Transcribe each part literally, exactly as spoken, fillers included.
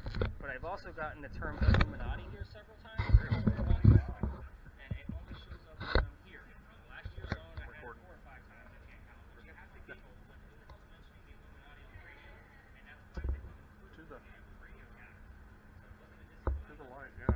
But I've also gotten the term Illuminati here several times. And it only shows up when I'm here. Last year's zone, I had it four or five times. I can't count. But you have to get who the hell's mentioning the Illuminati on the radio. And that's why they come to the radio cast. To the light, yeah.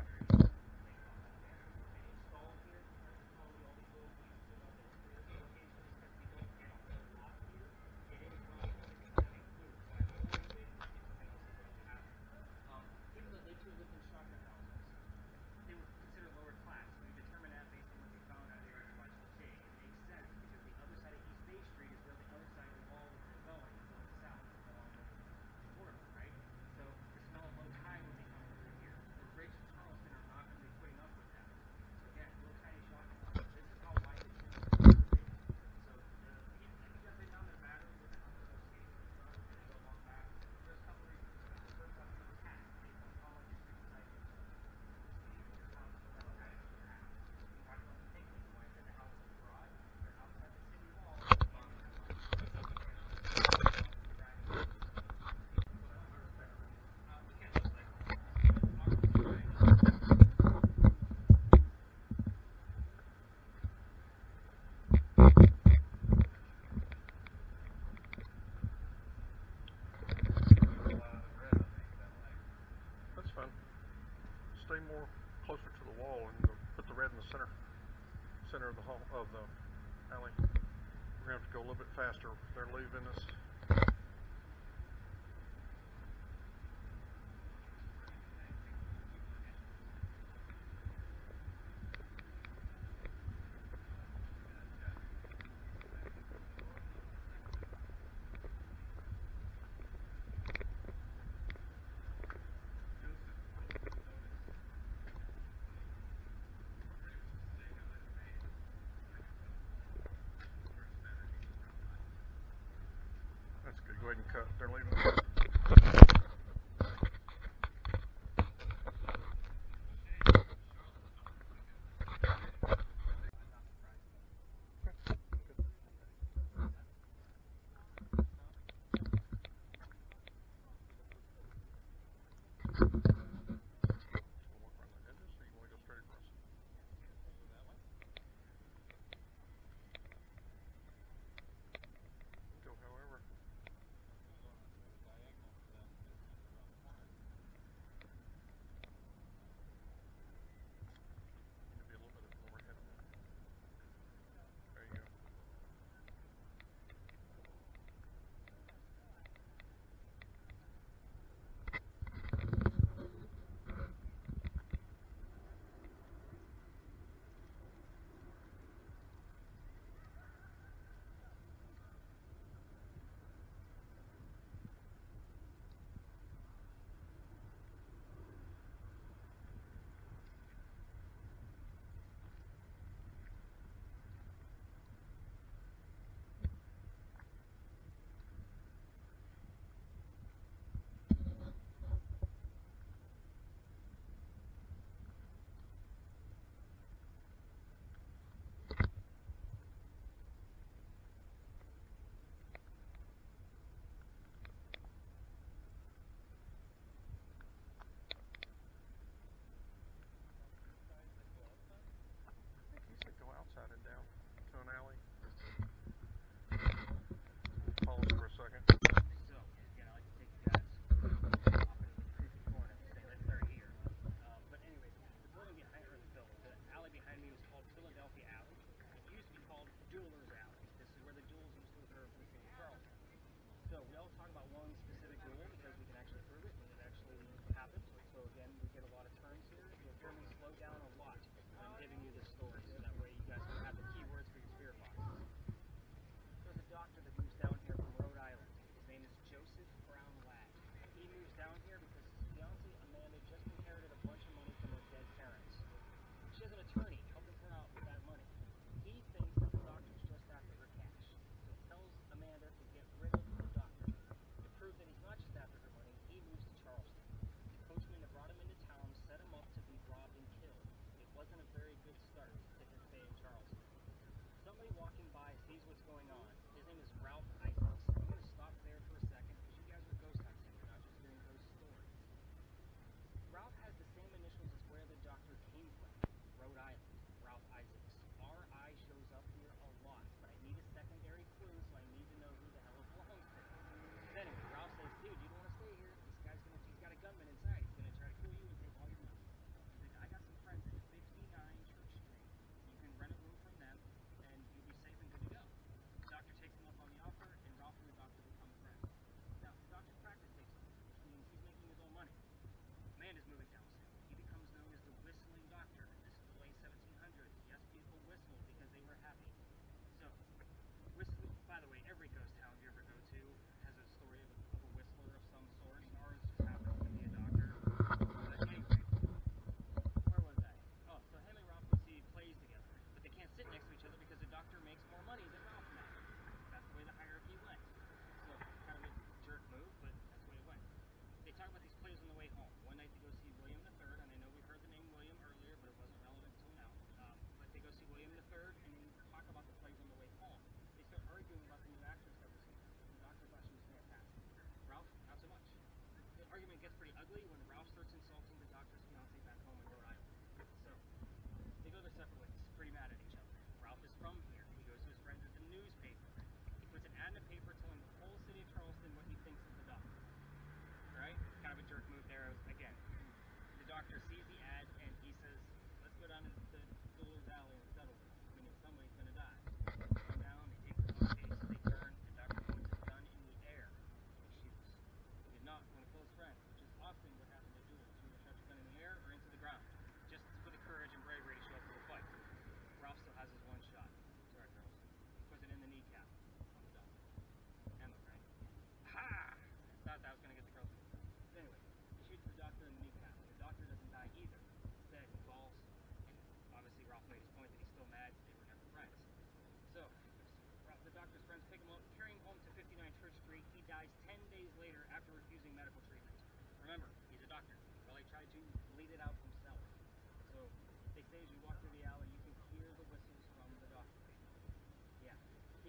Stay more closer to the wall and put the red in the center center of the hall of the alley. We're gonna have to go a little bit faster. They're leaving us. That's good. Go ahead and cut. They're leaving.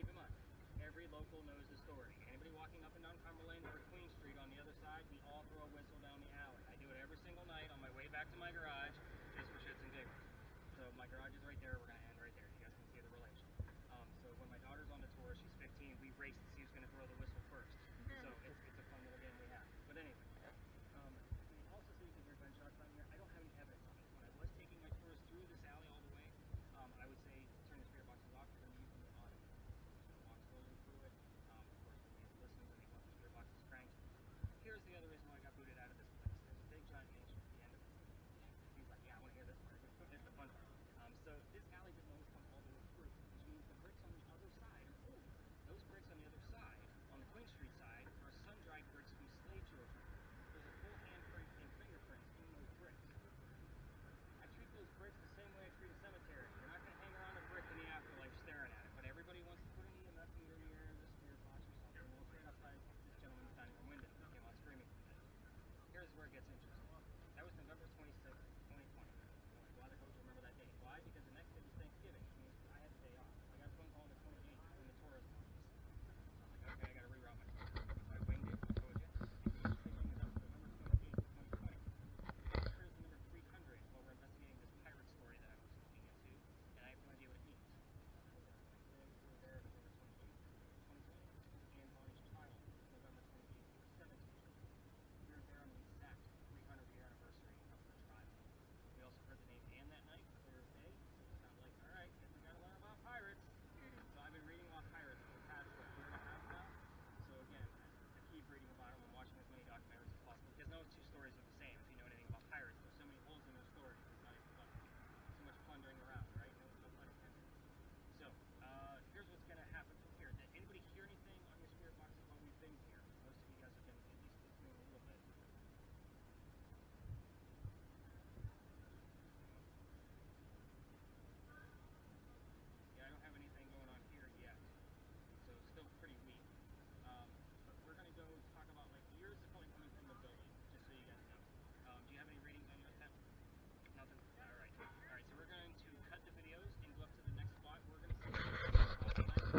keep in mind, every local knows the story. Anybody walking up and down Cumberland or Queen Street on the other side, we all throw a whistle down the alley. I do it every single night on my way back to my garage, just for shits and giggles. So my garage is right there. We're going to end right there. You guys can see the relation. Um, so when my daughter's on the tour, she's fifteen, we race to see who's going to throw the whistle first. So it's, it's a fun little game we have. But anyway, um, you can also see you can hear gunshots on here. I don't have any evidence on it. When I was taking my tours through this alley all the way, um, I would say turn the spirit boxes off because I'm using the audio. So walk slowly through it. Um, of course, the music listens and they want the spirit boxes cranked. Here's the other reason why I got booted out of this place. There's a big giant mansion at the end of it. He's like, yeah, I want to hear this part. It's the fun part. Um, so this alley doesn't always come all the way through, which means the bricks on the other side are old. Those bricks on the other side, on the Queen Street side, are sun-dried bricks from slave children. There's a full handprint and fingerprints in those bricks. I treat those bricks the same way I treat a cemetery. You're not going to hang around a brick in the afterlife staring at it, but everybody wants to put an E M F meter near the spirit box or something. Well, it's right outside this gentleman's dining room window. He came out screaming for me. Here's where it gets interesting. That was November twenty-sixth, twenty twenty. I'm glad I hope you remember that date. Why? Because the next day was Thanksgiving, which means I had the day off. I got a phone call on the twenty-eighth when the tour is on. I'm like, okay, I got to reroute my tour. I winged it, I told you. And the interesting thing is that was November twenty-eighth, twenty twenty. Here's the number three hundred while we're investigating this pirate story that I was looking into, and I have no idea what it means. We're there November twenty-eighth, twenty twenty. Anne Bonny's child, November twenty-eighth, seventeen. We were there on the exact three hundred year anniversary of her trial. We also heard the name Anne that night, clear as day, so it's kind of like, alright, guess we gotta learn about pirates. So I've been reading about pirates for the past, what, year and a half now? So again, I keep reading about them and watching as many documentaries as possible, because no two stories are the same. If you know anything about pirates, there's so many holes in their stories, it's not even funny. So much plundering around, right? No, no pun intended. So, uh, here's what's gonna happen from here. Did anybody hear anything on your spirit boxes while we've been here? Most of you guys have been at least listening a little bit. Yeah, I don't have anything going on here yet, so it's still pretty weak. Um, but we're going to go talk about, like, yours is probably coming from the building, just so you guys know. Um, do you have any readings on yours, Tim? Nothing? Alright. Alright, so we're going to cut the videos and go up to the next spot. We're going to see what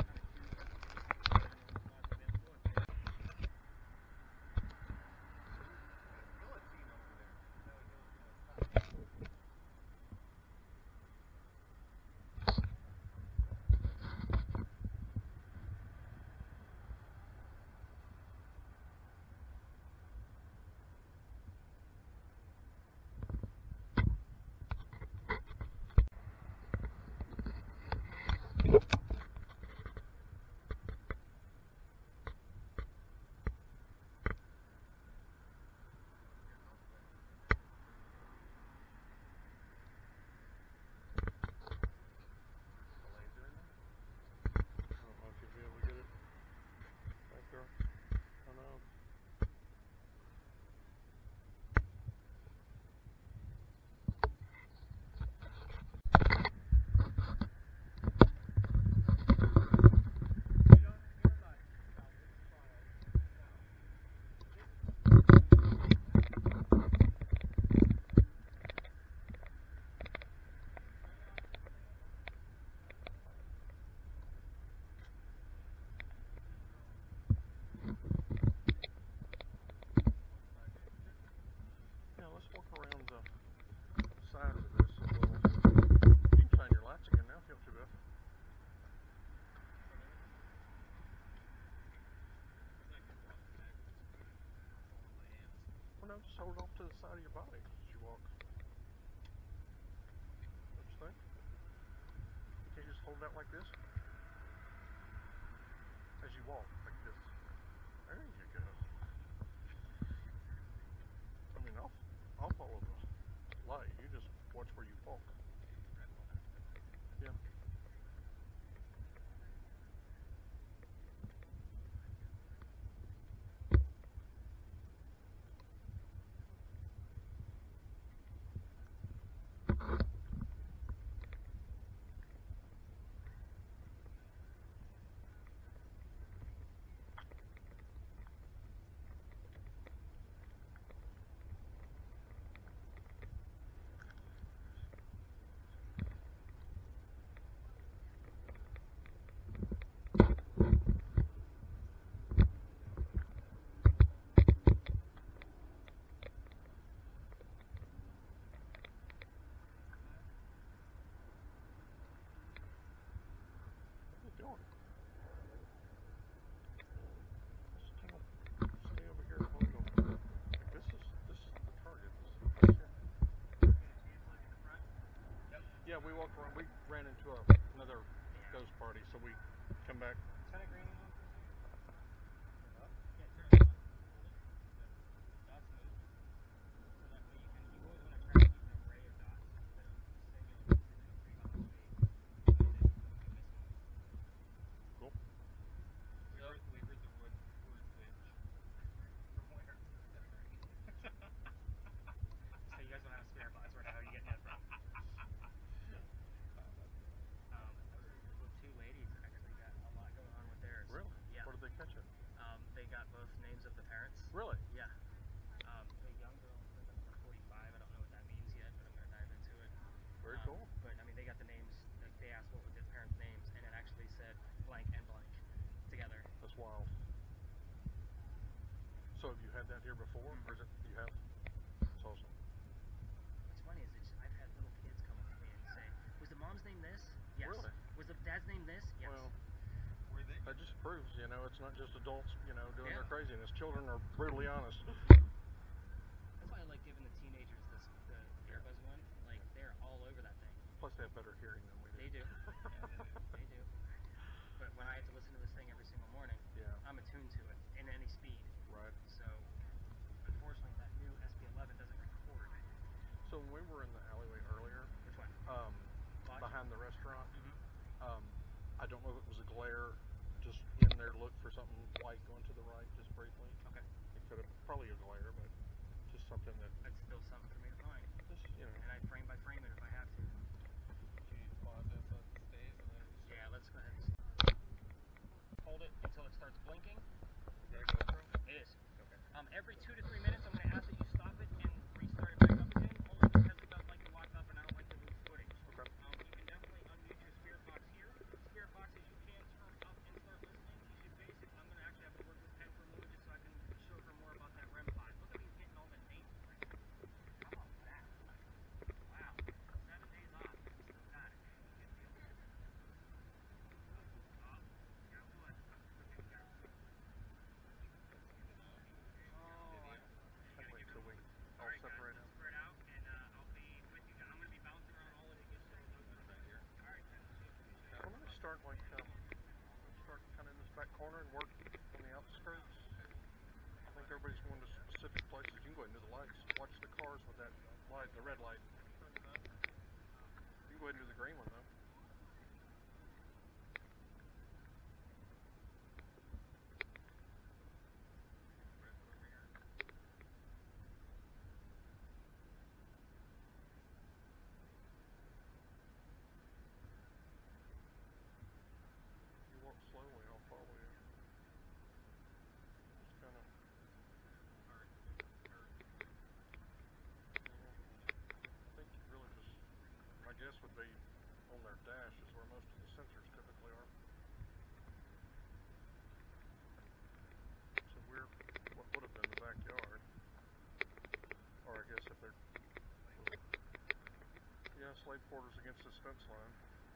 No, just hold off to the side of your body as you walk. Don't you think? You can't just hold that like this? As you walk, like this. There you go. I mean, I'll, I'll follow the light. You just watch where you walk. Yeah. walked around. We ran into a, another Yeah. ghost party, so we come back. Turn a green one for a second. Yeah, turn it on. Dots move. So that way you can, you always want to try to keep an array of dots instead of singular ones and then create on the space. So that you don't miss one. Cool. We heard, we heard the word, word witch. From where? So you guys don't have spirit box, right? How are you getting that from? Um, the two ladies actually got a lot going on with theirs. Really? Yeah. Where did they catch it? Um, they got both names of the parents. Really? Yeah. Um, the young girl said the number forty-five. I don't know what that means yet, but I'm going to dive into it. Very Um, cool. But, I mean, they got the names. Like, they asked what was their parents' names, and it actually said blank and blank together. That's wild. So have you had that here before, or is it you have? That's awesome. What's funny is it's, I've had little kids come up to me and say, was the mom's name this? Yes. Really? Was the dad's name this? Yes. Well, Were they? that just proves, you know, it's not just adults, you know, doing Yeah. their craziness. Children are brutally honest. That's why I like giving the teenagers this the Airbuzz one. Like, they're all over that thing. Plus, they have better hearing than we do. They do. They do. But when I have to listen to this thing every single morning, Yeah. I'm attuned to it in any speed. Right. So, unfortunately, that new S P eleven doesn't record. So when we were in the alleyway earlier, Which one? um, Lodge? behind the restaurant, Mm-hmm. um, I don't know if it was a glare. Just in there, look for something white going to the right, just briefly. Okay. It could have probably a glare, but just something that That's still something for me to find. just you know. And I frame by frame it if I have to. Do you pause this so it stays and then just Yeah, let's go ahead and hold it until it starts blinking. Is that a GoPro? It is. Okay. Um, every two to three minutes, I'm going to ask that you stop it and restart it back up again, only because it doesn't like to lock up and I don't like to lose footage. Okay. Um, you can definitely unmute your spirit box here. Spirit boxes you can turn up and start listening. You should base it. I'm going to actually have to work with Pen for a moment just so I can show her more about that REM pod. Look at me hitting all the names right now. How about that? Wow. Seven days off. Got it. Good deal. Oh, got one. Okay, got it. Oh, I- I'd wait till we all Alright, guys, separate let's out. spread out, and uh, I'll be with you guys. I'm going to be bouncing around all of you, get settled over right here. Alright, guys. Why don't we start like um, start kind of in this back corner and work on the outskirts? I think everybody's going to specific places. You can go ahead and do the lights. Watch the cars with that light, the red light. You can go ahead and do the green one though. You walk slowly, I'll follow you. Just kind of. I think you really just. My guess would be on their dash is where most of the sensors typically are. So we're what would have been the backyard, or I guess if they're. Yeah, slave quarters against this fence line.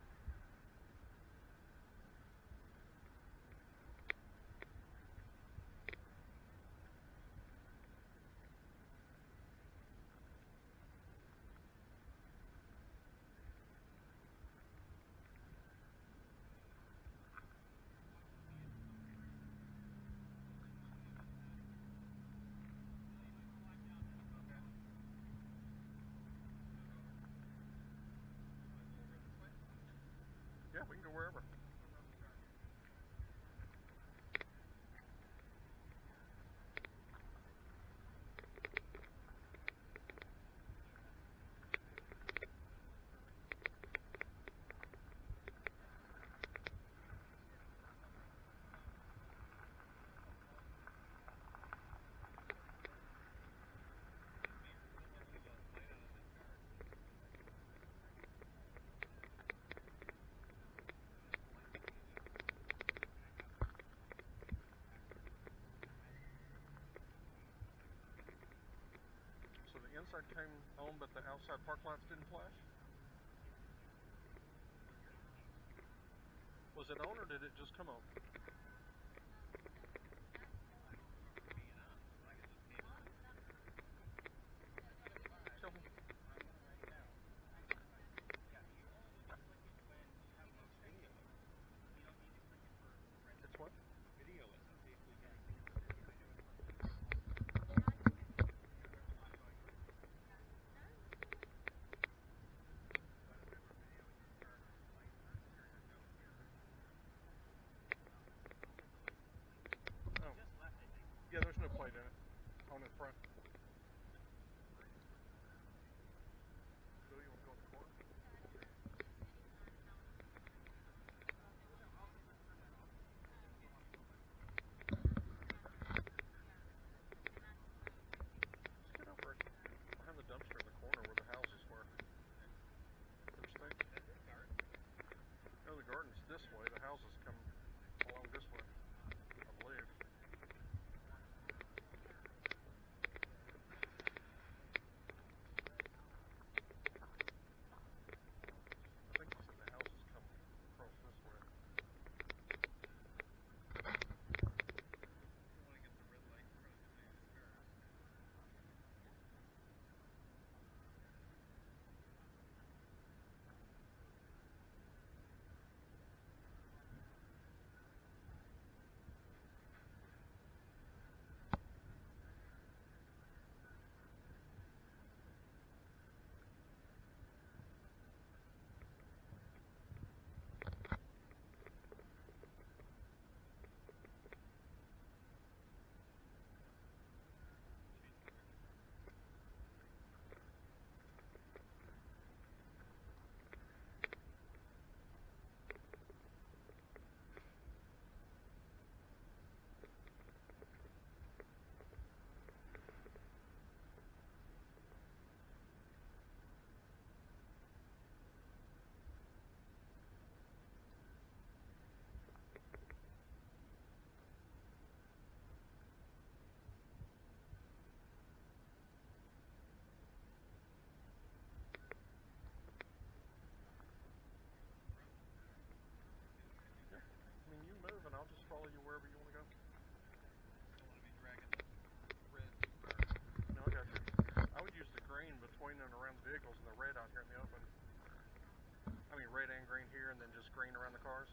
Yeah, we can go wherever. So the inside came on, but the outside park lights didn't flash? Was it on or did it just come on? Tell me. vehicles and the red out here in the open. I mean, red and green here, and then just green around the cars.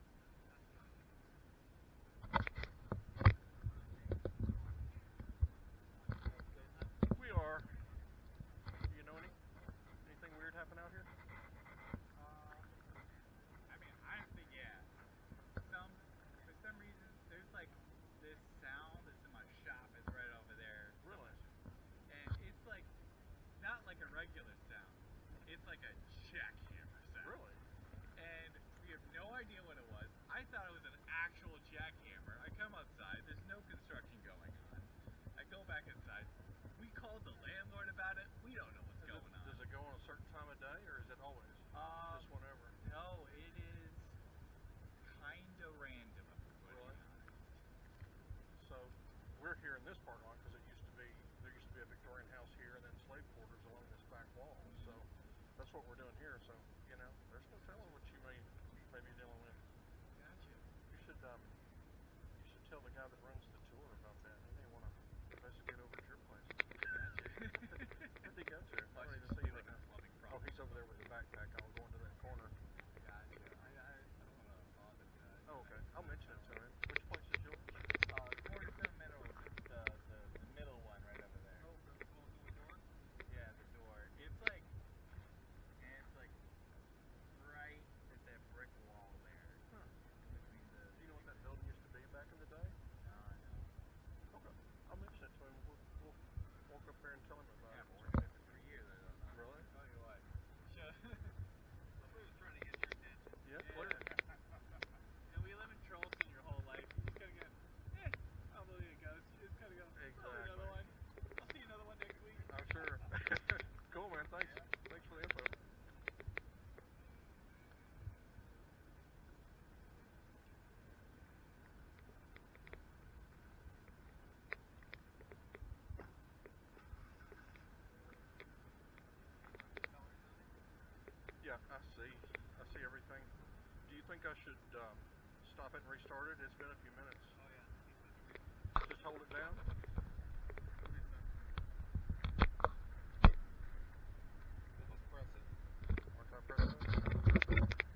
We are. Do you know any anything weird happen out here? Uh, I mean, honestly, yeah. Some, for some reason, there's like this sound that's in my shop is right over there. Really? And it's like, not like a regular sound. It's like a jackhammer sound. Really? And we have no idea what it was. I thought it was an actual jackhammer. I come outside, there's no construction going on. I go back inside. We called the landlord about it. We don't know what's Does going it, on. does it go on a certain time of day, or is it always? Um, Just whenever? No, it is kinda random, if we're Really? being honest. So we're here in this parking lot because it used to be there used to be a Victorian house here and then slave quarters along this back wall. So that's what we're doing here. So you know, there's no telling what you may may be dealing with. Gotcha. You should um you should tell the guy that runs the tour about that. He may want to investigate over at your place. Gotcha. Where'd he go to? I Well, don't it's even see him like right a now. plumbing Oh, problem. he's over there with the backpack. I was going to that corner. Gotcha. I, I, I don't want to bother the guy. Oh, okay. I'll mention it to him. Which place is yours? Uh, towards the middle, the, the, the middle one right over there. Oh, the going through the door? Yeah, the door. It's like, and it's like right at that brick wall there. Huh. Between the. Do you know what that building used to be back in the day? No, I know. Okay. I'll mention it to him. We'll, we'll walk up there and tell him about Yeah, it. but we're there for three years. I don't know. Really? Tell you what. Sure. Somebody was trying to get your attention. Yeah, Yeah. clear. And we live in Charleston your whole life. You just gotta go, eh, I don't believe it goes. You just gotta go, oh, Exactly. another one. I'll see another one next week. I'm sure. Cool, man. Thanks. Thanks for the info. Yeah, I see. I see everything. Do you think I should um, stop it and restart it? It's been a few minutes. Oh, yeah. Just hold it down. Let's press it. Once I press it.